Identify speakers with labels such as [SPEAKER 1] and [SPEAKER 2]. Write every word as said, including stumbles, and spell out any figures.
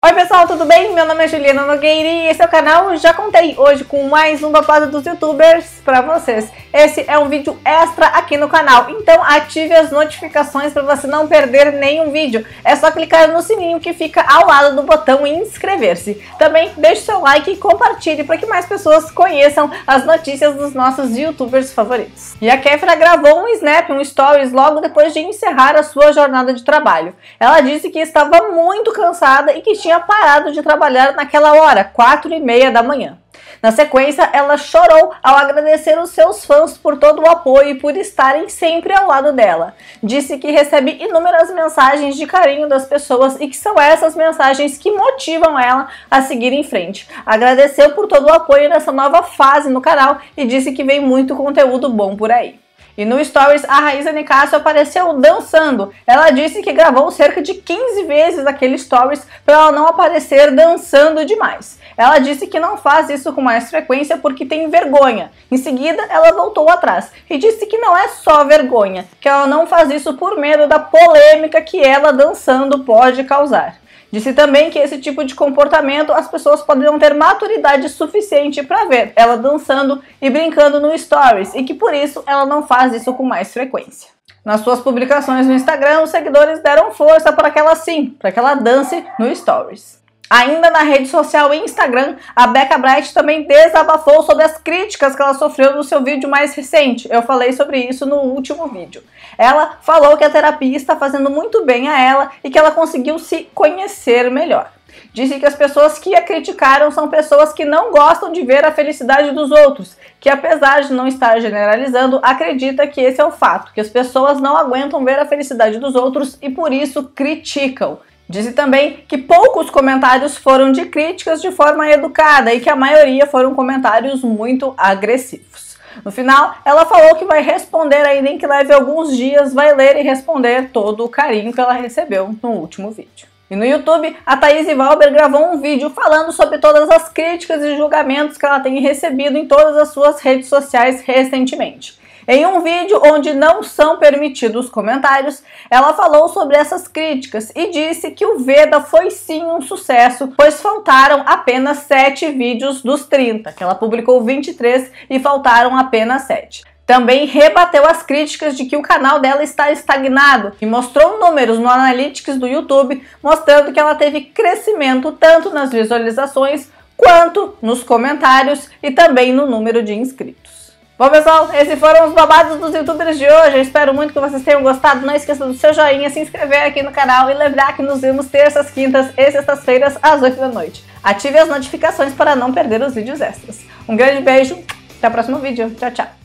[SPEAKER 1] Oi pessoal, tudo bem? Meu nome é Juliana Nogueira e esse é o canal Já Contei, hoje com mais um babado dos youtubers pra vocês. Esse é um vídeo extra aqui no canal, então ative as notificações para você não perder nenhum vídeo. É só clicar no sininho que fica ao lado do botão inscrever-se. Também deixe seu like e compartilhe para que mais pessoas conheçam as notícias dos nossos youtubers favoritos. E a Kéfera gravou um snap, um stories logo depois de encerrar a sua jornada de trabalho. Ela disse que estava muito cansada e que tinha parado de trabalhar naquela hora, quatro e meia da manhã. Na sequência, ela chorou ao agradecer os seus fãs por todo o apoio e por estarem sempre ao lado dela. Disse que recebe inúmeras mensagens de carinho das pessoas e que são essas mensagens que motivam ela a seguir em frente. Agradeceu por todo o apoio nessa nova fase no canal e disse que vem muito conteúdo bom por aí. E no Stories, a Raíza Nicásio apareceu dançando. Ela disse que gravou cerca de quinze vezes aquele Stories para ela não aparecer dançando demais. Ela disse que não faz isso com mais frequência porque tem vergonha. Em seguida, ela voltou atrás e disse que não é só vergonha, que ela não faz isso por medo da polêmica que ela dançando pode causar. Disse também que esse tipo de comportamento as pessoas poderiam ter maturidade suficiente para ver ela dançando e brincando no Stories e que por isso ela não faz isso com mais frequência. Nas suas publicações no Instagram, os seguidores deram força para que ela sim, para que ela dance no Stories. Ainda na rede social Instagram, a Becca Bright também desabafou sobre as críticas que ela sofreu no seu vídeo mais recente. Eu falei sobre isso no último vídeo. Ela falou que a terapia está fazendo muito bem a ela e que ela conseguiu se conhecer melhor. Disse que as pessoas que a criticaram são pessoas que não gostam de ver a felicidade dos outros, que apesar de não estar generalizando, acredita que esse é o fato, que as pessoas não aguentam ver a felicidade dos outros e por isso criticam. Disse também que poucos comentários foram de críticas de forma educada e que a maioria foram comentários muito agressivos. No final, ela falou que vai responder aí, nem que leve alguns dias, vai ler e responder todo o carinho que ela recebeu no último vídeo. E no YouTube, a Thaís Valber gravou um vídeo falando sobre todas as críticas e julgamentos que ela tem recebido em todas as suas redes sociais recentemente. Em um vídeo onde não são permitidos comentários, ela falou sobre essas críticas e disse que o Veda foi sim um sucesso, pois faltaram apenas sete vídeos dos trinta, que ela publicou vinte e três e faltaram apenas sete. Também rebateu as críticas de que o canal dela está estagnado e mostrou números no Analytics do YouTube mostrando que ela teve crescimento tanto nas visualizações quanto nos comentários e também no número de inscritos. Bom pessoal, esses foram os babados dos youtubers de hoje, eu espero muito que vocês tenham gostado, não esqueça do seu joinha, se inscrever aqui no canal e lembrar que nos vemos terças, quintas e sextas-feiras às oito da noite. Ative as notificações para não perder os vídeos extras. Um grande beijo, até o próximo vídeo, tchau, tchau!